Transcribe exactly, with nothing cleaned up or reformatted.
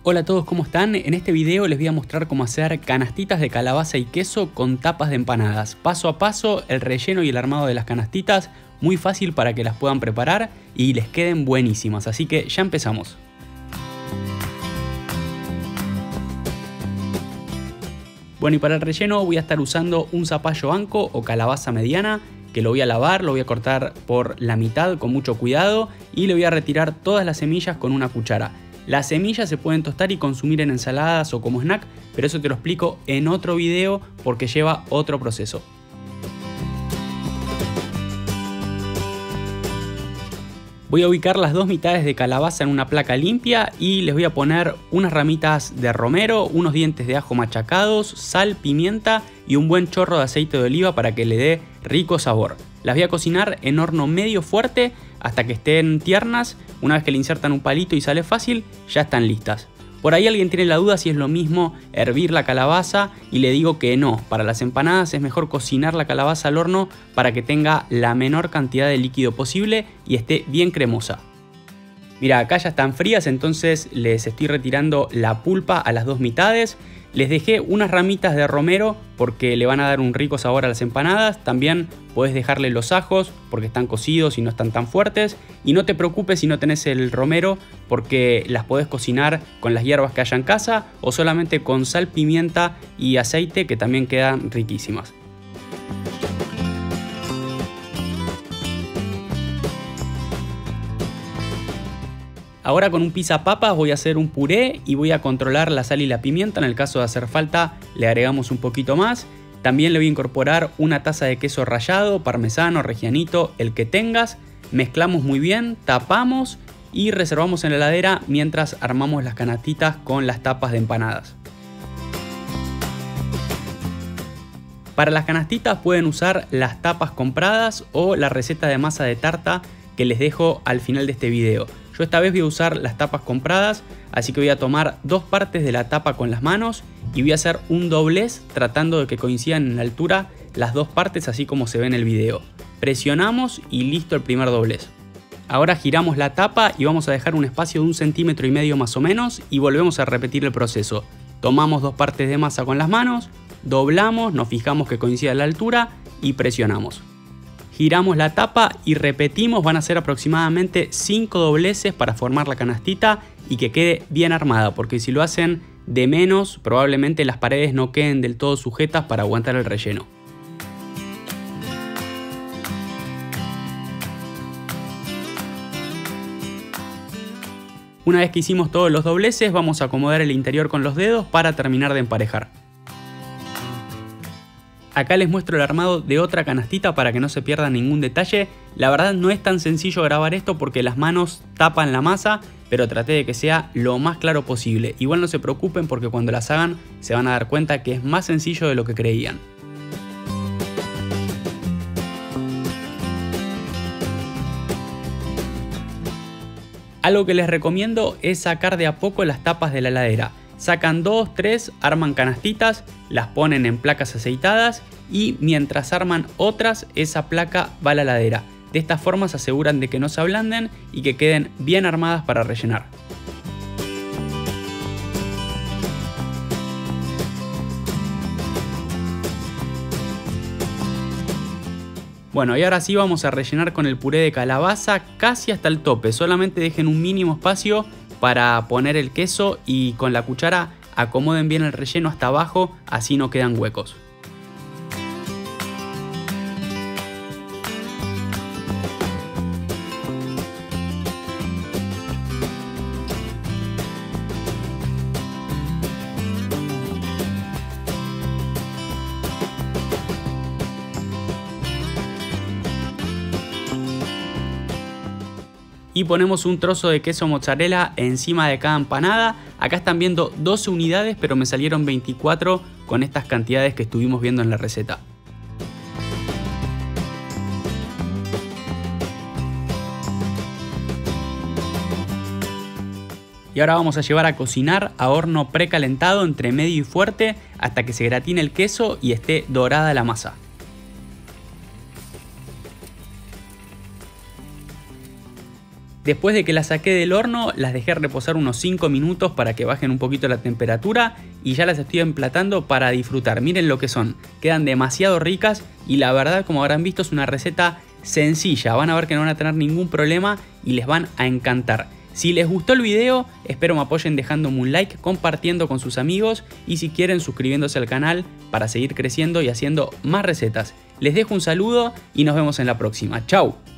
Hola a todos, ¿cómo están? En este video les voy a mostrar cómo hacer canastitas de calabaza y queso con tapas de empanadas. Paso a paso, el relleno y el armado de las canastitas, muy fácil para que las puedan preparar y les queden buenísimas, así que ya empezamos. Bueno, y para el relleno voy a estar usando un zapallo anco o calabaza mediana, que lo voy a lavar, lo voy a cortar por la mitad con mucho cuidado y le voy a retirar todas las semillas con una cuchara. Las semillas se pueden tostar y consumir en ensaladas o como snack, pero eso te lo explico en otro video porque lleva otro proceso. Voy a ubicar las dos mitades de calabaza en una placa limpia y les voy a poner unas ramitas de romero, unos dientes de ajo machacados, sal, pimienta y un buen chorro de aceite de oliva para que le dé rico sabor. Las voy a cocinar en horno medio fuerte hasta que estén tiernas. Una vez que le insertan un palito y sale fácil, ya están listas. Por ahí alguien tiene la duda si es lo mismo hervir la calabaza y le digo que no. Para las empanadas es mejor cocinar la calabaza al horno para que tenga la menor cantidad de líquido posible y esté bien cremosa. Mira, acá ya están frías, entonces les estoy retirando la pulpa a las dos mitades. Les dejé unas ramitas de romero porque le van a dar un rico sabor a las empanadas. También puedes dejarle los ajos porque están cocidos y no están tan fuertes. Y no te preocupes si no tenés el romero porque las podés cocinar con las hierbas que haya en casa o solamente con sal, pimienta y aceite, que también quedan riquísimas. Ahora con un pisapapas voy a hacer un puré y voy a controlar la sal y la pimienta. En el caso de hacer falta le agregamos un poquito más. También le voy a incorporar una taza de queso rallado, parmesano, reggianito, el que tengas. Mezclamos muy bien, tapamos y reservamos en la heladera mientras armamos las canastitas con las tapas de empanadas. Para las canastitas pueden usar las tapas compradas o la receta de masa de tarta que les dejo al final de este video. Yo esta vez voy a usar las tapas compradas, así que voy a tomar dos partes de la tapa con las manos y voy a hacer un doblez tratando de que coincidan en la altura las dos partes así como se ve en el video. Presionamos y listo el primer doblez. Ahora giramos la tapa y vamos a dejar un espacio de un centímetro y medio más o menos y volvemos a repetir el proceso. Tomamos dos partes de masa con las manos, doblamos, nos fijamos que coincida la altura y presionamos. Giramos la tapa y repetimos, van a ser aproximadamente cinco dobleces para formar la canastita y que quede bien armada, porque si lo hacen de menos probablemente las paredes no queden del todo sujetas para aguantar el relleno. Una vez que hicimos todos los dobleces, vamos a acomodar el interior con los dedos para terminar de emparejar. Acá les muestro el armado de otra canastita para que no se pierda ningún detalle. La verdad no es tan sencillo grabar esto porque las manos tapan la masa, pero traté de que sea lo más claro posible. Igual no se preocupen porque cuando las hagan se van a dar cuenta que es más sencillo de lo que creían. Algo que les recomiendo es sacar de a poco las tapas de la heladera. Sacan dos, tres, arman canastitas, las ponen en placas aceitadas y mientras arman otras, esa placa va a la heladera. De esta forma se aseguran de que no se ablanden y que queden bien armadas para rellenar. Bueno, y ahora sí vamos a rellenar con el puré de calabaza casi hasta el tope. Solamente dejen un mínimo espacio para poner el queso y con la cuchara acomoden bien el relleno hasta abajo, así no quedan huecos. Y ponemos un trozo de queso mozzarella encima de cada empanada. Acá están viendo doce unidades, pero me salieron veinticuatro con estas cantidades que estuvimos viendo en la receta. Y ahora vamos a llevar a cocinar a horno precalentado entre medio y fuerte hasta que se gratine el queso y esté dorada la masa. Después de que las saqué del horno, las dejé reposar unos cinco minutos para que bajen un poquito la temperatura y ya las estoy emplatando para disfrutar. Miren lo que son, quedan demasiado ricas y la verdad, como habrán visto, es una receta sencilla. Van a ver que no van a tener ningún problema y les van a encantar. Si les gustó el video, espero me apoyen dejándome un like, compartiendo con sus amigos y si quieren suscribiéndose al canal para seguir creciendo y haciendo más recetas. Les dejo un saludo y nos vemos en la próxima. ¡Chao!